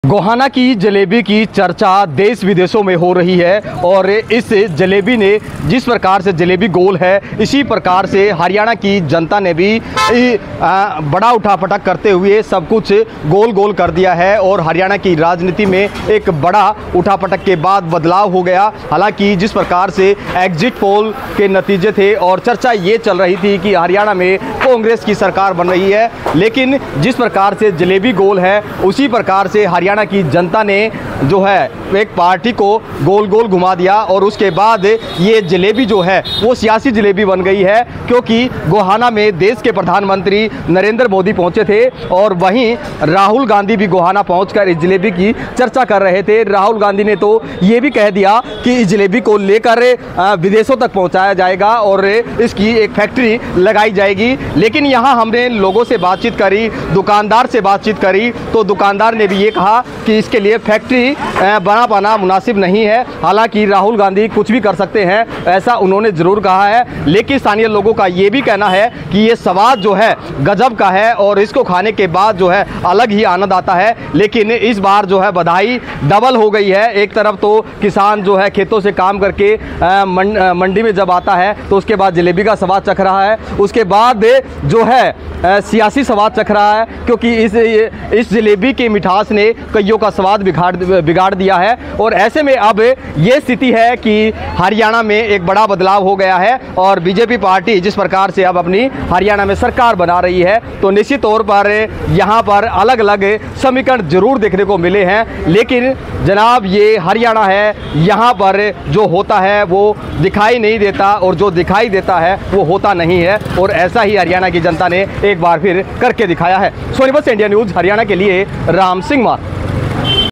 गोहाना की जलेबी की चर्चा देश विदेशों में हो रही है और इस जलेबी ने जिस प्रकार से जलेबी गोल है, इसी प्रकार से हरियाणा की जनता ने भी बड़ा उठापटक करते हुए सब कुछ गोल गोल कर दिया है और हरियाणा की राजनीति में एक बड़ा उठापटक के बाद बदलाव हो गया। हालांकि जिस प्रकार से एग्जिट पोल के नतीजे थे और चर्चा ये चल रही थी कि हरियाणा में कांग्रेस की सरकार बन रही है, लेकिन जिस प्रकार से जलेबी गोल है उसी प्रकार से हरियाणा की जनता ने जो है एक पार्टी को गोल गोल घुमा दिया और उसके बाद ये जलेबी जो है वो सियासी जलेबी बन गई है। क्योंकि गोहाना में देश के प्रधानमंत्री नरेंद्र मोदी पहुंचे थे और वहीं राहुल गांधी भी गोहाना पहुंचकर इस जलेबी की चर्चा कर रहे थे। राहुल गांधी ने तो ये भी कह दिया कि इस जलेबी को लेकर विदेशों तक पहुंचाया जाएगा और इसकी एक फैक्ट्री लगाई जाएगी। लेकिन यहाँ हमने लोगों से बातचीत करी, दुकानदार से बातचीत करी, तो दुकानदार ने भी ये कहा कि इसके लिए फैक्ट्री बना पाना मुनासिब नहीं है। हालांकि राहुल गांधी कुछ भी कर सकते हैं, ऐसा उन्होंने ज़रूर कहा है, लेकिन स्थानीय लोगों का ये भी कहना है कि ये स्वाद जो है गजब का है और इसको खाने के बाद जो है अलग ही आनंद आता है। लेकिन इस बार जो है बधाई डबल हो गई है। एक तरफ तो किसान जो है खेतों से काम करके मंडी में जब आता है तो उसके बाद जलेबी का स्वाद चख रहा है, उसके बाद जो है सियासी स्वाद चख रहा है, क्योंकि इस जलेबी की मिठास ने कईयों का स्वाद बिगाड़ दिया है। और ऐसे में अब ये स्थिति है कि हरियाणा में एक बड़ा बदलाव हो गया है और बीजेपी पार्टी जिस प्रकार से अब अपनी हरियाणा में सरकार बना रही है, तो निश्चित तौर पर यहाँ पर अलग अलग समीकरण जरूर देखने को मिले हैं। लेकिन जनाब ये हरियाणा है, यहाँ पर जो होता है वो दिखाई नहीं देता और जो दिखाई देता है वो होता नहीं है। और ऐसा ही हरियाणा की जनता ने एक बार फिर करके दिखाया है। सोनीपत से इंडिया न्यूज़ हरियाणा के लिए राम सिंह मान।